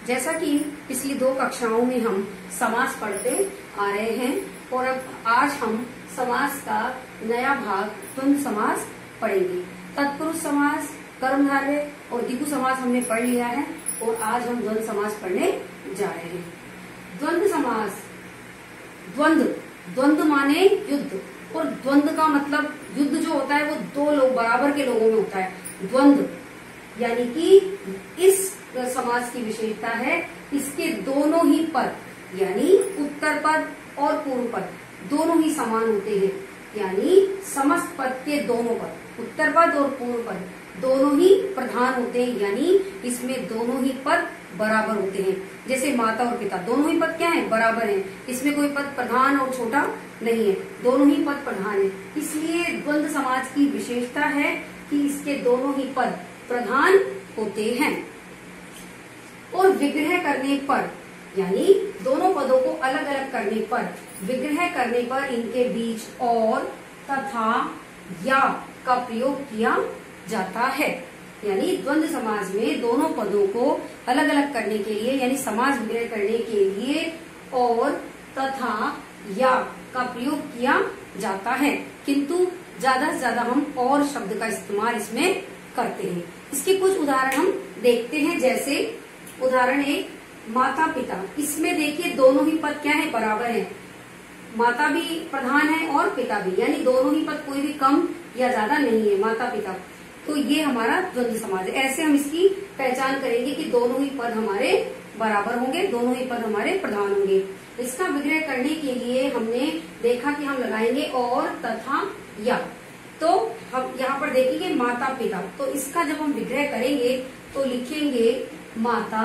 जैसा कि पिछली 2 कक्षाओं में हम समास पढ़ते आ रहे हैं और अब आज हम समास का नया भाग द्वंद्व समास पढ़ेंगे। तत्पुरुष समास, कर्मधारय और द्विगु समास हमने पढ़ लिया है और आज हम द्वंद्व समास पढ़ने जा रहे हैं। द्वंद्व समास, द्वंद्व माने युद्ध, और द्वंद्व का मतलब युद्ध जो होता है वो 2 लोग बराबर के लोगों में होता है। द्वंद्व यानी कि इस समास की विशेषता है इसके दोनों ही पद यानी उत्तर पद और पूर्व पद दोनों ही समान होते हैं, यानी समस्त पद के दोनों पद उत्तर पद और पूर्व पद दोनों ही प्रधान होते हैं, यानी इसमें दोनों ही पद बराबर होते हैं। जैसे माता और पिता दोनों ही पद क्या है, बराबर हैं, इसमें कोई पद प्रधान और छोटा नहीं है, दोनों ही पद प्रधान है। इसलिए द्वंद्व समास की विशेषता है कि इसके दोनों ही पद प्रधान होते हैं। और विग्रह करने पर यानी दोनों पदों को अलग अलग करने पर, विग्रह करने पर इनके बीच और, तथा, या का प्रयोग किया जाता है। यानी द्वंद्व समास में दोनों पदों को अलग अलग करने के लिए यानी समास विग्रह करने के लिए और, तथा, या का प्रयोग किया जाता है, किंतु ज्यादा से ज्यादा हम और शब्द का इस्तेमाल इसमें करते हैं। इसके कुछ उदाहरण हम देखते हैं। जैसे उदाहरण 1 माता पिता, इसमें देखिए दोनों ही पद क्या है, बराबर है, माता भी प्रधान है और पिता भी, यानी दोनों ही पद कोई भी कम या ज्यादा नहीं है, माता पिता। तो ये हमारा द्वंद्व समास है। ऐसे हम इसकी पहचान करेंगे कि दोनों ही पद हमारे बराबर होंगे, दोनों ही पद हमारे प्रधान होंगे। इसका विग्रह करने के लिए हमने देखा कि हम लगाएंगे और, तथा, या। तो हम यहाँ पर देखेंगे माता पिता, तो इसका जब हम विग्रह करेंगे तो लिखेंगे माता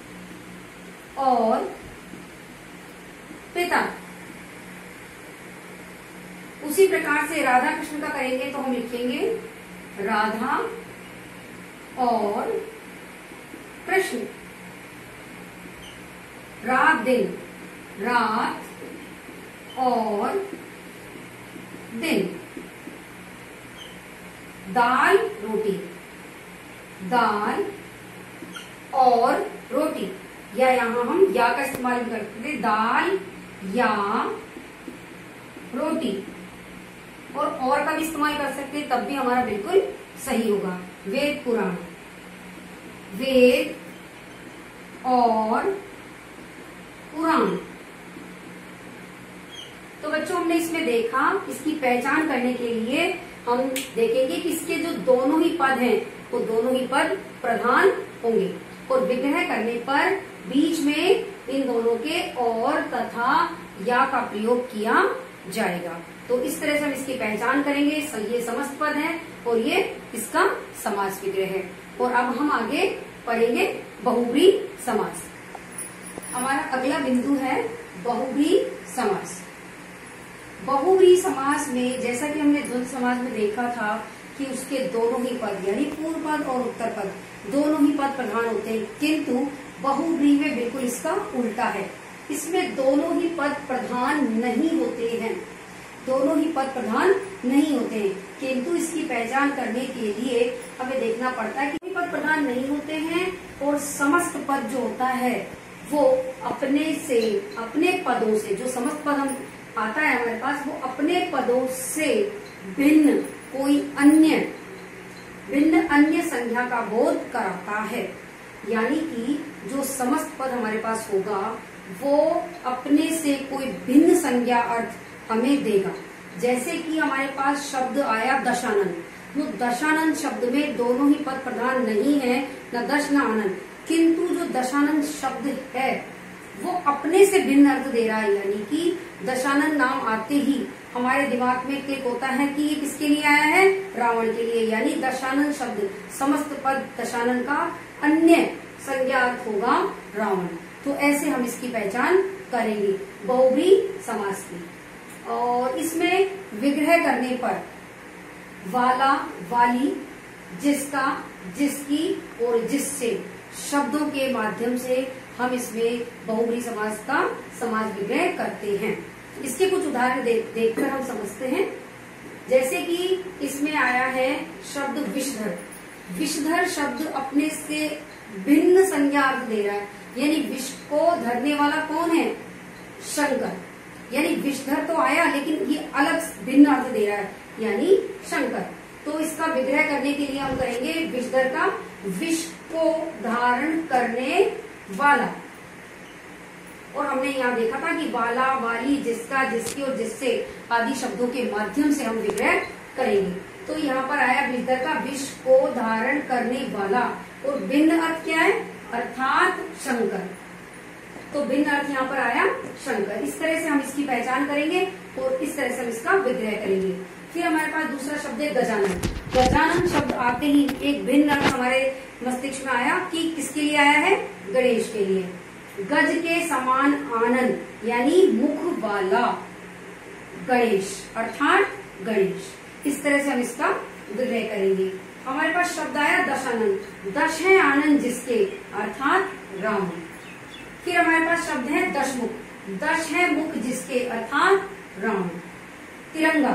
और पिता। उसी प्रकार से राधा कृष्ण का करेंगे तो हम लिखेंगे राधा और कृष्ण। रात दिन, रात और दिन। दाल रोटी, दाल और रोटी, या यहाँ हम या का इस्तेमाल करते थे, दाल या रोटी। और का भी इस्तेमाल कर सकते हैं, तब भी हमारा बिल्कुल सही होगा। वेद पुराण, वेद और पुराण। तो बच्चों हमने इसमें देखा, इसकी पहचान करने के लिए हम देखेंगे कि इसके जो दोनों ही पद हैं वो दोनों ही पद प्रधान होंगे और विग्रह करने पर बीच में इन दोनों के और, तथा, या का प्रयोग किया जाएगा। तो इस तरह से हम इसकी पहचान करेंगे। ये समस्त पद है और ये इसका समास विग्रह है। और अब हम आगे पढ़ेंगे बहुब्रीहि समास। हमारा अगला बिंदु है बहुब्रीहि समास। बहुब्रीहि समास में जैसा कि हमने द्वंद्व समास में देखा था कि उसके दोनों ही पद यानी पूर्व पद और उत्तर पद दोनों ही पद प्रधान होते हैं, किंतु बहुब्रीहि में बिल्कुल इसका उल्टा है। इसमें दोनों ही पद प्रधान नहीं होते हैं, दोनों ही पद प्रधान नहीं होते हैं, किंतु इसकी पहचान करने के लिए हमें देखना पड़ता है कि पद प्रधान नहीं होते हैं और समस्त पद जो होता है वो अपने पदों से, जो समस्त पद हम आता है हमारे पास, वो अपने पदों से भिन्न कोई अन्य संज्ञा का बोध कराता है। यानी कि जो समस्त पद हमारे पास होगा वो अपने से कोई भिन्न संज्ञा अर्थ हमें देगा। जैसे कि हमारे पास शब्द आया दशानन, वो दशानन शब्द में दोनों ही पद प्रधान नहीं है, न दश न आनंद, किंतु जो दशानन शब्द है वो अपने से भिन्न अर्थ दे रहा है। यानी कि दशानन नाम आते ही हमारे दिमाग में क्लिक होता है कि ये किसके लिए आया है, रावण के लिए, यानी दशानन शब्द समस्त पद दशानन का अन्य संज्ञा अर्थ होगा रावण। तो ऐसे हम इसकी पहचान करेंगे बहुब्रीहि समास की। और इसमें विग्रह करने पर वाला, वाली, जिसका, जिसकी और जिससे शब्दों के माध्यम से हम इसमें बहुब्रीहि समास का समास विग्रह करते हैं। इसके कुछ उदाहरण देखकर हम समझते हैं। जैसे कि इसमें आया है शब्द विषधर। विषधर शब्द अपने से भिन्न संज्ञा अर्थ दे रहा है। यानी विष को धरने वाला कौन है? शंकर। यानी विषधर तो आया लेकिन ये अलग भिन्न अर्थ दे रहा है, यानी शंकर। तो इसका विग्रह करने के लिए हम करेंगे विषधर का विष को धारण करने वाला। और हमने यहाँ देखा था कि वाला, वाली, जिसका, जिसकी और जिससे आदि शब्दों के माध्यम से हम विग्रह करेंगे। तो यहाँ पर आया विषधर का विष को धारण करने वाला, और भिन्न अर्थ क्या है? अर्थात शंकर। तो भिन्न अर्थ यहाँ पर आया शंकर। इस तरह से हम इसकी पहचान करेंगे और इस तरह से हम इसका विग्रह करेंगे। फिर हमारे पास दूसरा शब्द है गजानन। गजानन शब्द आते ही एक भिन्न अर्थ हमारे मस्तिष्क में आया कि किसके लिए आया है? गणेश के लिए। गज के समान आनंद, यानी मुख वाला गणेश, अर्थात गणेश। इस तरह से हम इसका विग्रह करेंगे। हमारे पास शब्द आया दशानन। दश है आनंद जिसके, अर्थात राम। फिर हमारे पास शब्द है दशमुख। दश है मुख जिसके, अर्थात राम। तिरंगा,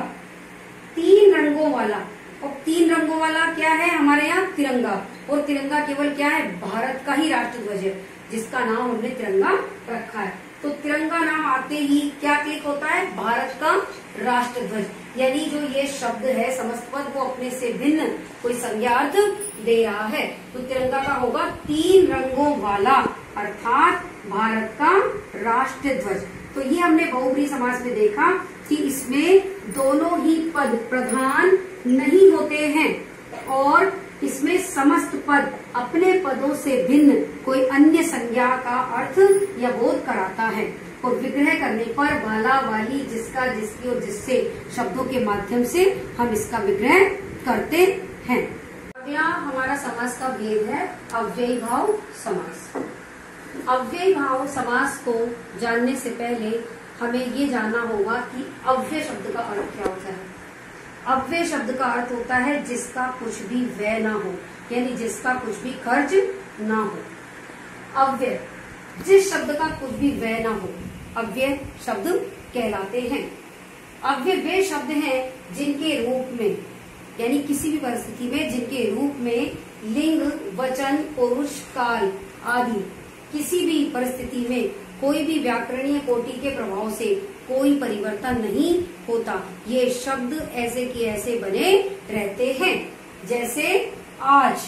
तीन रंगों वाला। और तीन रंगों वाला क्या है हमारे यहाँ? तिरंगा। और तिरंगा केवल क्या है? भारत का ही राष्ट्र ध्वज है, जिसका नाम हमने तिरंगा रखा है। तो तिरंगा नाम आते ही क्या क्लिक होता है? भारत का राष्ट्र ध्वज। यानी जो ये शब्द है समस्त पद, वो अपने से भिन्न कोई संज्ञा अर्थ दे रहा है। तो तिरंगा का होगा तीन रंगों वाला, अर्थात भारत का राष्ट्र ध्वज। तो ये हमने बहुब्रीहि समास में देखा कि इसमें दोनों ही पद प्रधान नहीं होते हैं और इसमें समस्त पद अपने पदों से भिन्न कोई अन्य संज्ञा का अर्थ या बोध कराता है। और विग्रह करने पर वाला, वाली, जिसका, जिसकी और जिससे शब्दों के माध्यम से हम इसका विग्रह करते हैं। अगला हमारा समास का भेद है अव्ययी भाव समास। अव्ययी भाव समास को जानने से पहले हमें ये जानना होगा कि अव्यय शब्द का अर्थ क्या होता है। अव्यय शब्द का अर्थ होता है जिसका कुछ भी व्यय ना हो, यानी जिसका कुछ भी खर्च ना हो। अव्यय, जिस शब्द का कुछ भी व्यय ना हो, अव्यय शब्द कहलाते हैं। अव्यय वे शब्द हैं जिनके रूप में, यानी किसी भी परिस्थिति में जिनके रूप में लिंग, वचन, पुरुष, काल आदि किसी भी परिस्थिति में कोई भी व्याकरणीय कोटि के प्रभाव से कोई परिवर्तन नहीं होता। ये शब्द ऐसे के ऐसे बने रहते हैं, जैसे आज,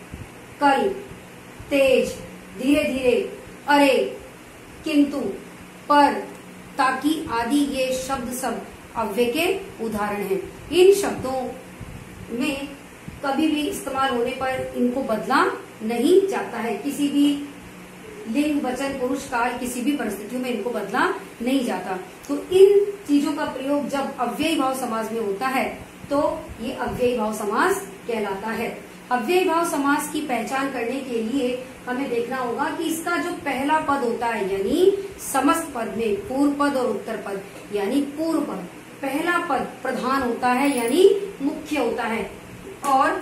कल, तेज, धीरे धीरे, अरे, किंतु, पर, ताकि आदि ये शब्द सब अव्यय के उदाहरण हैं। इन शब्दों में कभी भी इस्तेमाल होने पर इनको बदला नहीं जाता है। किसी भी लिंग, वचन, पुरुष, काल किसी भी परिस्थितियों में इनको बदला नहीं जाता। तो इन चीजों का प्रयोग जब अव्ययी भाव समास में होता है तो ये अव्ययी भाव समास कहलाता है। अव्ययी भाव समास की पहचान करने के लिए हमें देखना होगा कि इसका जो पहला पद होता है, यानी समस्त पद में पूर्व पद और उत्तर पद, यानी पूर्व पद, पहला पद प्रधान होता है, यानी मुख्य होता है। और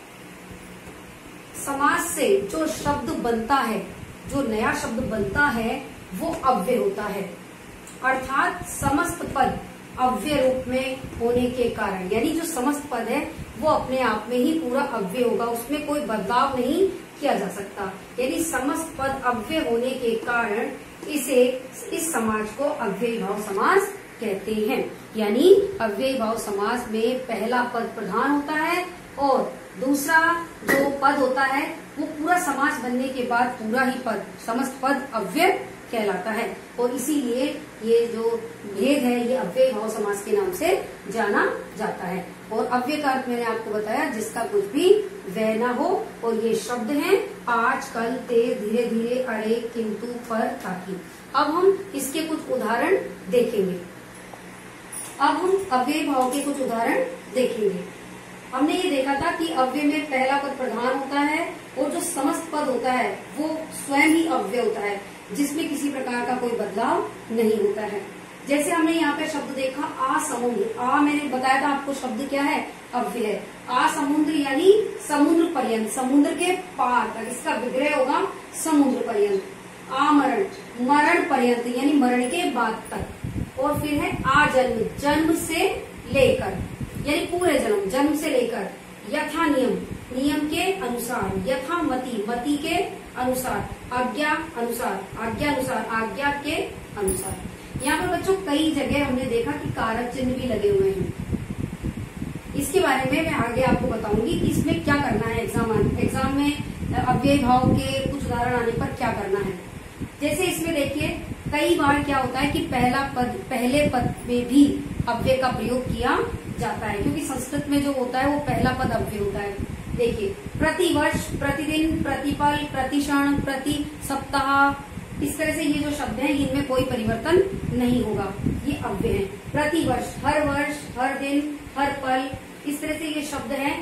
समास से जो शब्द बनता है, जो नया शब्द बनता है, वो अव्यय होता है। अर्थात समस्त पद अव्यय रूप में होने के कारण, यानी जो समस्त पद है वो अपने आप में ही पूरा अव्यय होगा, उसमें कोई बदलाव नहीं किया जा सकता। यानी समस्त पद अव्यय होने के कारण इसे, इस समाज को अव्ययी भाव समास कहते हैं। यानी अव्ययी भाव समास में पहला पद प्रधान होता है और दूसरा जो पद होता है वो पूरा समास बनने के बाद पूरा ही पद, समस्त पद अव्यय कहलाता है। और इसीलिए ये जो भेद है ये अव्ययी भाव समास के नाम से जाना जाता है। और अव्यय का अर्थ मैंने आपको बताया जिसका कुछ भी व्यय ना हो। और ये शब्द हैं आज, कल, तेज, धीरे धीरे, अरे, किंतु, पर, ताकि। अब हम इसके कुछ उदाहरण देखेंगे। अब हम अव्ययी भाव के कुछ उदाहरण देखेंगे। हमने ये देखा था कि अव्यय में पहला पद प्रधान होता है और जो समस्त पद होता है वो स्वयं ही अव्यय होता है, जिसमें किसी प्रकार का कोई बदलाव नहीं होता है। जैसे हमने यहाँ पे शब्द देखा असमुद्र। आ मैंने बताया था आपको शब्द क्या है? अव्यय है। असमुद्र यानी समुद्र पर्यंत, समुद्र के पार तक, इसका विग्रह होगा समुद्र पर्यंत। आमरण, मरण पर्यंत यानी मरण के बाद तक। और फिर है आजन्म, जन्म से लेकर यानी पूरे जन्म, जन्म से लेकर। यथा नियम, नियम के अनुसार। यथा मति, मति के अनुसार, आज्ञा अनुसार, आज्ञा अनुसार, आज्ञा के अनुसार। यहाँ पर बच्चों कई जगह हमने देखा कि कारक चिन्ह भी लगे हुए हैं। इसके बारे में मैं आगे आपको बताऊंगी कि इसमें क्या करना है। एग्जाम में अव्यय भाव के कुछ उदाहरण आने पर क्या करना है। जैसे इसमें देखिए कई बार क्या होता है कि पहले पद में भी अव्यय का प्रयोग किया जाता है, क्योंकि संस्कृत में जो होता है वो पहला पद अव्यय होता है। देखिए प्रतिवर्ष, प्रतिदिन, प्रतिपल, प्रतिक्षण, प्रति सप्ताह, इस तरह से ये जो शब्द हैं इनमें कोई परिवर्तन नहीं होगा, ये अव्यय है। प्रतिवर्ष, हर वर्ष, हर दिन, हर पल, इस तरह से ये शब्द हैं।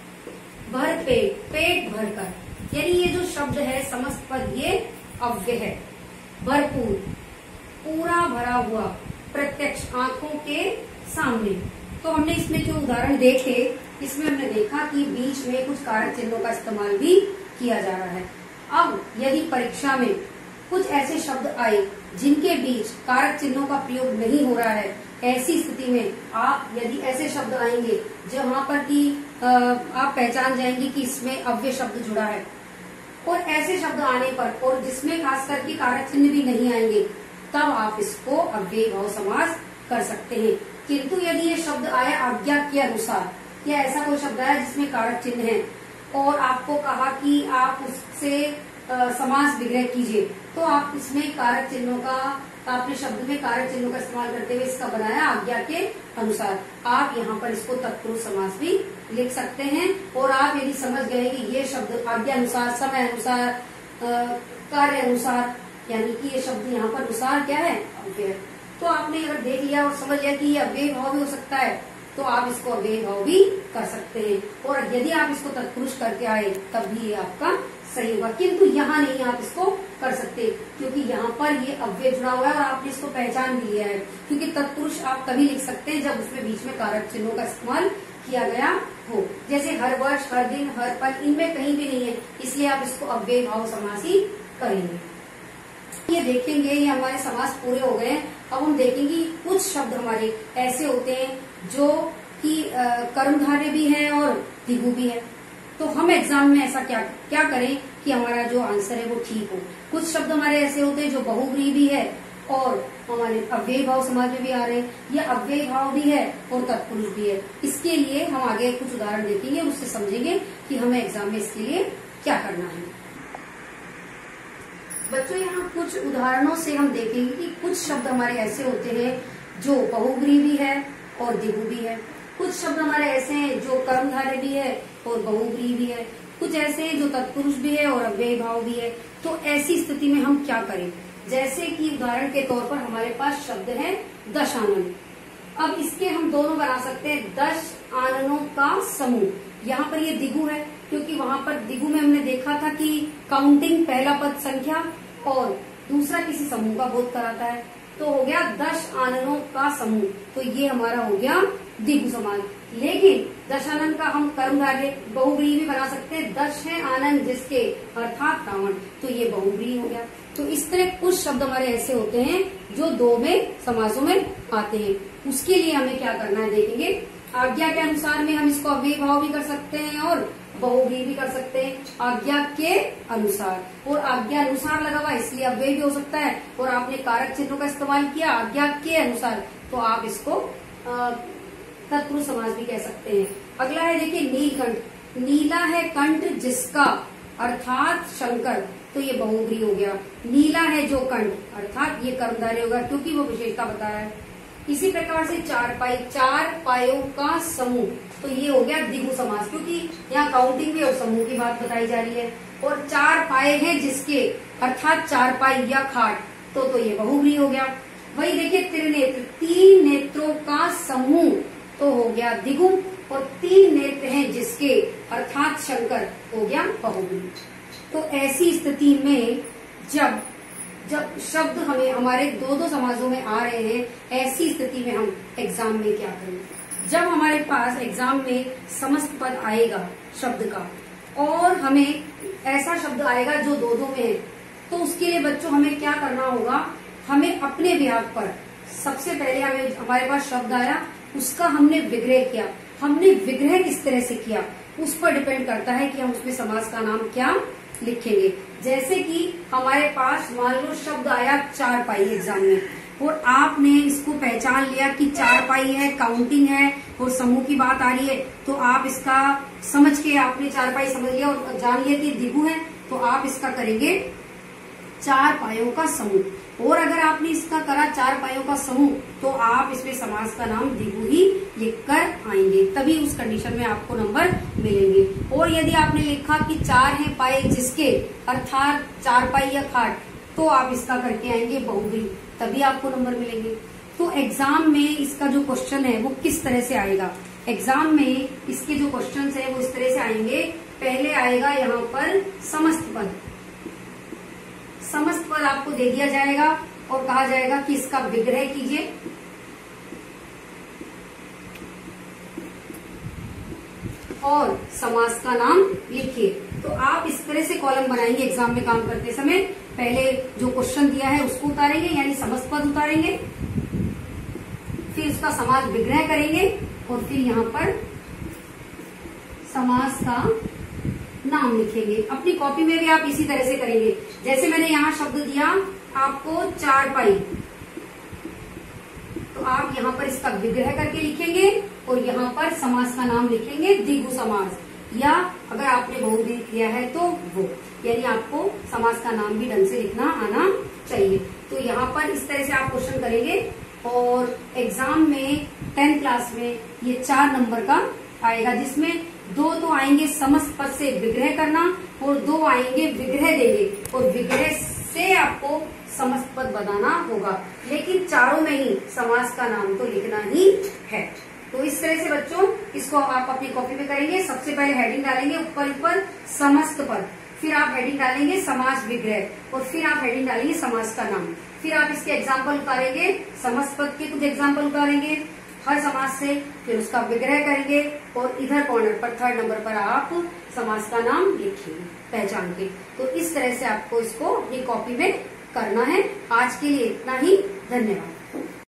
भर पेट, पेट भरकर, यानी ये जो शब्द है समस्त पद ये अव्यय है। भरपूर, पूरा भरा हुआ, प्रत्यक्ष, आंखों के सामने। तो हमने इसमें जो उदाहरण देखे इसमें हमने देखा कि बीच में कुछ कारक चिन्हों का इस्तेमाल भी किया जा रहा है। अब यदि परीक्षा में कुछ ऐसे शब्द आए जिनके बीच कारक चिन्हों का प्रयोग नहीं हो रहा है, ऐसी स्थिति में आप यदि ऐसे शब्द आएंगे जहाँ पर कि आप पहचान जाएंगे कि इसमें अव्यय शब्द जुड़ा है, और ऐसे शब्द आने पर और जिसमें खास करके कारक चिन्ह भी नहीं आएंगे, तब आप इसको अव्यय भाव समास कर सकते हैं। किंतु यदि ये शब्द आया आज्ञा के अनुसार, या ऐसा कोई शब्द आया जिसमें कारक चिन्ह है और आपको कहा कि आप उससे समास विग्रह कीजिए, तो आप इसमें कारक चिन्हों का, आपने शब्द में कारक चिन्हों का इस्तेमाल करते हुए इसका बनाया आज्ञा के अनुसार। आप यहाँ पर इसको तत्पुरुष समास भी लिख सकते हैं। और आप यदि समझ गए कि ये शब्द आज्ञा अनुसार, समय अनुसार, कार्य अनुसार, यानी कि ये शब्द यहाँ पर अनुसार क्या है, अव्यय, तो आपने अगर देख लिया और समझ लिया कि ये अव्यय भाव भी हो सकता है, तो आप इसको अव्यय भाव भी कर सकते हैं। और यदि आप इसको तत्पुरुष करके आए तब भी ये आपका सही होगा। किंतु यहाँ नहीं आप इसको कर सकते, क्योंकि यहाँ पर ये अव्यय जुड़ा हुआ है और आपने इसको पहचान भी लिया है। क्योंकि तत्पुरुष आप तभी लिख सकते हैं जब उसमें बीच में कारक चिन्हों का इस्तेमाल किया गया हो। जैसे हर वर्ष, हर दिन, हर पल, इनमें कहीं भी नहीं है, इसलिए आप इसको अव्यय भाव समास ही करेंगे। ये देखेंगे, ये हमारे समास पूरे हो गए। अब हम देखेंगे कुछ शब्द हमारे ऐसे होते हैं जो कि कर्मधारय भी है और द्विगु भी है। तो हम एग्जाम में ऐसा क्या करें कि हमारा जो आंसर है वो ठीक हो। कुछ शब्द हमारे ऐसे होते हैं जो बहुव्रीहि भी है और हमारे अव्यय भाव समाज में भी आ रहे हैं, या अव्यय भाव भी है और तत्पुरुष भी है। इसके लिए हम आगे कुछ उदाहरण देखेंगे और उससे समझेंगे कि हमें एग्जाम में इसके लिए क्या करना है। बच्चों यहाँ कुछ उदाहरणों से हम देखेंगे कि कुछ शब्द हमारे ऐसे होते हैं जो बहुव्रीहि भी है और द्विगु भी है। कुछ शब्द हमारे ऐसे हैं जो कर्मधारय भी है और बहुव्रीहि भी है। कुछ ऐसे हैं जो तत्पुरुष भी है और अव्यय भाव भी है। तो ऐसी स्थिति में हम क्या करें। जैसे कि उदाहरण के तौर पर हमारे पास शब्द है दशानन। अब इसके हम दोनों बना सकते हैं, 10 आननों का समूह। यहाँ पर ये द्विगु है, क्योंकि वहां पर द्विगु में हमने देखा था कि काउंटिंग पहला पद संख्या और दूसरा किसी समूह का बोध कराता है। तो हो गया 10 आननों का समूह, तो ये हमारा हो गया द्विगु समास। लेकिन दशानन का हम कर्मधारय बहुव्रीहि भी बना सकते हैं, 10 है आनंद जिसके, अर्थात रावण, तो ये बहुव्रीहि हो गया। तो इस तरह कुछ शब्द हमारे ऐसे होते हैं जो दो में समासों में आते हैं। उसके लिए हमें क्या करना है देखेंगे। आज्ञा के अनुसार में हम इसको अव्यय भाव भी कर सकते हैं और बहुव्रीहि भी कर सकते हैं, आज्ञा के अनुसार। और आज्ञा अनुसार लगा हुआ इसलिए अव्यय भी हो सकता है, और आपने कारक चिन्हों का इस्तेमाल किया आज्ञा के अनुसार, तो आप इसको तत्पुरुष समास भी कह सकते हैं। अगला है देखिए नीलकंठ। नीला है कंठ जिसका, अर्थात शंकर, तो ये बहुव्रीहि हो गया। नीला है जो कंठ, अर्थात ये कर्मधारय होगा क्योंकि वो विशेषता बता रहा है। इसी प्रकार से चारपाई, 4 पायों का समूह, तो ये हो गया द्विगु समास, क्योंकि यहाँ काउंटिंग में और समूह की बात बताई जा रही है। और 4 पाए हैं जिसके, अर्थात चारपाई या खाट, तो ये बहुव्रीहि हो गया। वही देखिए त्रिनेत्र, 3 नेत्रों का समूह, तो हो गया द्विगु। और 3 नेत्र हैं जिसके, अर्थात शंकर, हो गया बहुव्रीहि। तो ऐसी स्थिति में जब शब्द हमें हमारे दो समासों में आ रहे हैं, ऐसी स्थिति में हम एग्जाम में क्या करें। जब हमारे पास एग्जाम में समस्त पद आएगा शब्द का और हमें ऐसा शब्द आएगा जो दो में है, तो उसके लिए बच्चों हमें क्या करना होगा। हमें अपने विभाग पर सबसे पहले हमारे पास शब्द आया, उसका हमने विग्रह किया। हमने विग्रह किस तरह से किया उस पर डिपेंड करता है कि हम उसमें समास का नाम क्या लिखेंगे। जैसे कि हमारे पास मान लो शब्द आया चारपाई एग्जाम में, और आपने इसको पहचान लिया कि चारपाई है, काउंटिंग है और समूह की बात आ रही है, तो आप इसका समझ के आपने चारपाई समझ लिया और जान लिया कि द्विगु है, तो आप इसका करेंगे चार पायों का समूह। और अगर आपने इसका करा चार पायों का समूह, तो आप इसमें समास का नाम द्विगु ही लिख कर आएंगे, तभी उस कंडीशन में आपको नंबर मिलेंगे। और यदि आपने लिखा कि चार है पाए जिसके, अर्थात चार पाई या खाट, तो आप इसका करके आएंगे बहुब्री, तभी आपको नंबर मिलेंगे। तो एग्जाम में इसका जो क्वेश्चन है वो किस तरह से आएगा, एग्जाम में इसके जो क्वेश्चन है वो इस तरह से आएंगे। पहले आएगा यहाँ पर समस्त पद, समस्त पद आपको दे दिया जाएगा और कहा जाएगा कि इसका विग्रह कीजिए। और समास का नाम लिखिए। तो आप इस तरह से कॉलम बनाएंगे एग्जाम में काम करते समय। पहले जो क्वेश्चन दिया है उसको उतारेंगे, यानी समस्त पद उतारेंगे, फिर उसका समास विग्रह करेंगे और फिर यहाँ पर समास का नाम लिखेंगे। अपनी कॉपी में भी आप इसी तरह से करेंगे। जैसे मैंने यहाँ शब्द दिया आपको चारपाई, तो आप यहाँ पर इसका विग्रह करके लिखेंगे और यहाँ पर समास का नाम लिखेंगे द्विगु समास, या अगर आपने बहुब्री किया है तो वो, यानी आपको समास का नाम भी ढंग से लिखना आना चाहिए। तो यहाँ पर इस तरह से आप क्वेश्चन करेंगे और एग्जाम में 10th क्लास में ये 4 नंबर का आएगा, जिसमें 2 तो आएंगे समस्त पद से विग्रह करना और 2 आएंगे विग्रह देंगे, और विग्रह से आपको समस्त पद बनाना होगा। लेकिन चारों में ही समास का नाम तो लिखना ही है। तो इस तरह से बच्चों इसको आप अपनी कॉपी में करेंगे। सबसे पहले हेडिंग डालेंगे ऊपर समस्त पद, फिर आप हेडिंग डालेंगे समास विग्रह, और फिर आप हेडिंग डालेंगे समास का नाम। फिर आप इसके एग्जाम्पल उतारेंगे, समस्त पद के कुछ एग्जाम्पल उतारेंगे हर समास से, फिर उसका विग्रह करेंगे और इधर कॉर्नर पर 3rd नंबर पर आप समास का नाम लिखेंगे पहचान के। तो इस तरह से आपको इसको अपनी कॉपी में करना है। आज के लिए इतना ही, धन्यवाद।